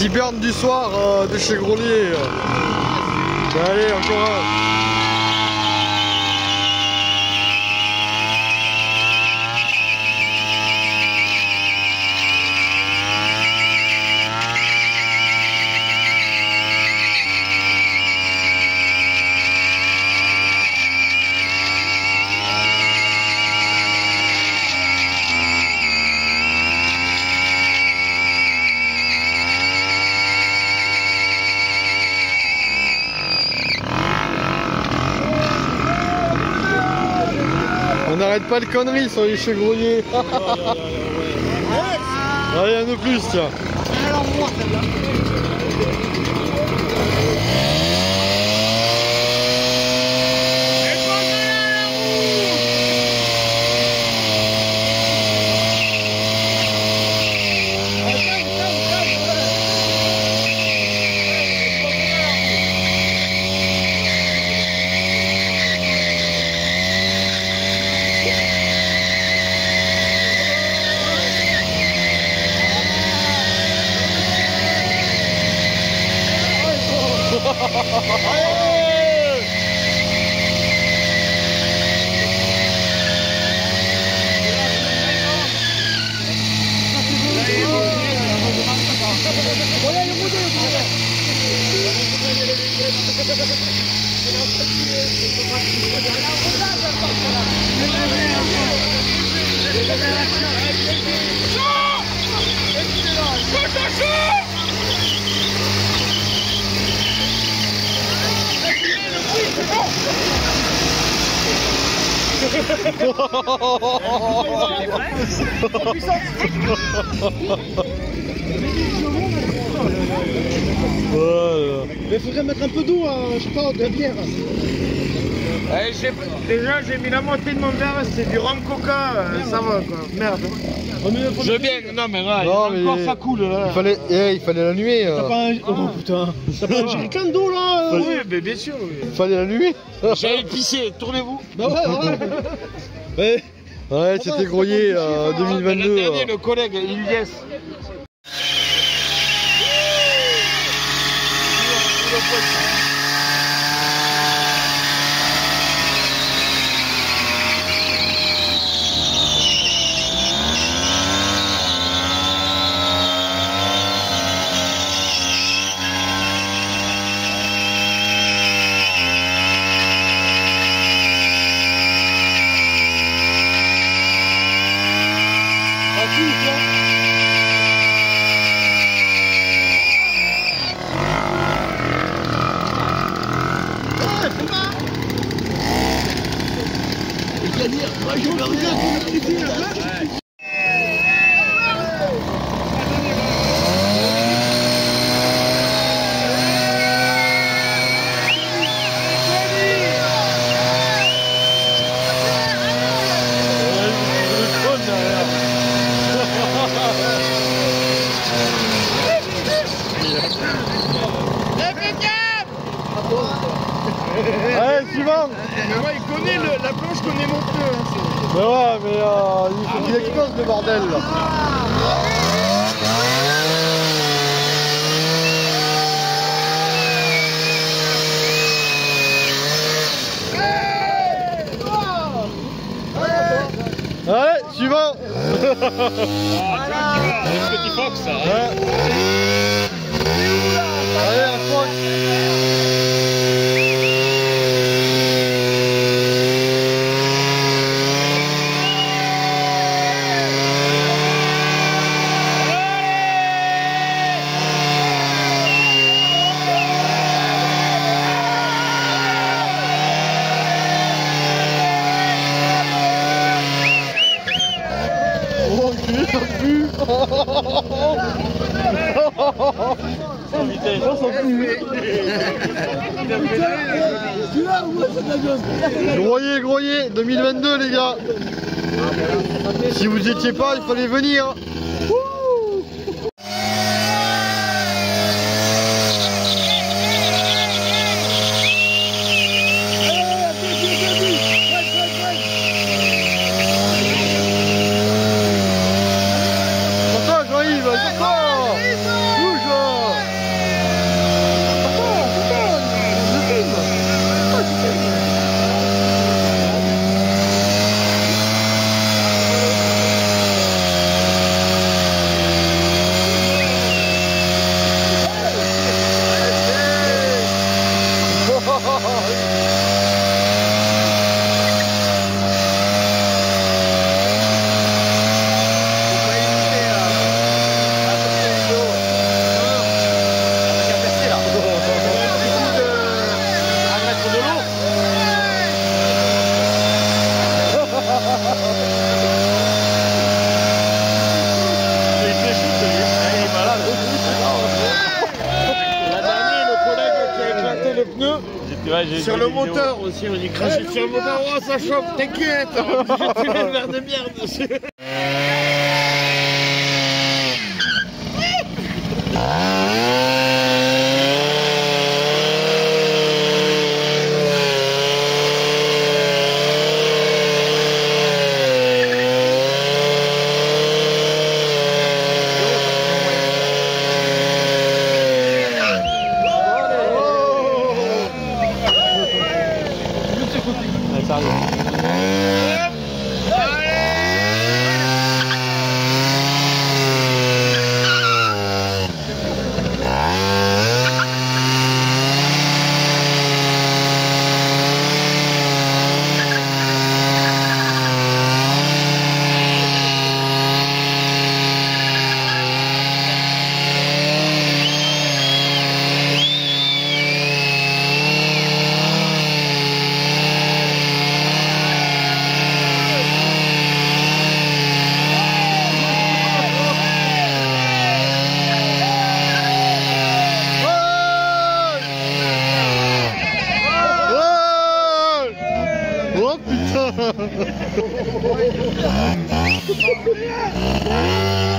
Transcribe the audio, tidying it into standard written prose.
Petit burn du soir de chez Grolier. Allez, encore un. On n'arrête pas de conneries sur les chevroniers. Allez, un de plus, tiens. Alors, moi, celle-là. Mais faudrait mettre un peu d'eau, je sais pas, de la bière. Déjà j'ai mis la moitié de mon verre, c'est du rhum coca, ça va quoi, merde. Je viens, non mais là, encore ça coule là. Il fallait l'allumer. T'as pas un... Oh putain, t'as pas un jerrycan d'eau là? Oui, mais bien sûr. Oui. Il fallait l'allumer. J'allais pisser, tournez-vous. Bah ouais. Ouais, c'était Grolier 2022. Le dernier, le collègue, Ilyes. Allez, suivant. Mais moi, il connaît la planche, connaît mon pneu. Hein, mais ouais, mais il faut qu'il explose le bordel là. Allez, suivant. un petit fox, ça. Ouais. Allez, un fox. Grolier 2022 les gars. Si vous étiez pas, il fallait venir. Attends, Jean-Yves, attends. Bouge. Sur le moteur aussi, on y crache sur le moteur. Oh, ça chauffe, t'inquiète. J'ai fait le verre de bière dessus. Oh putain.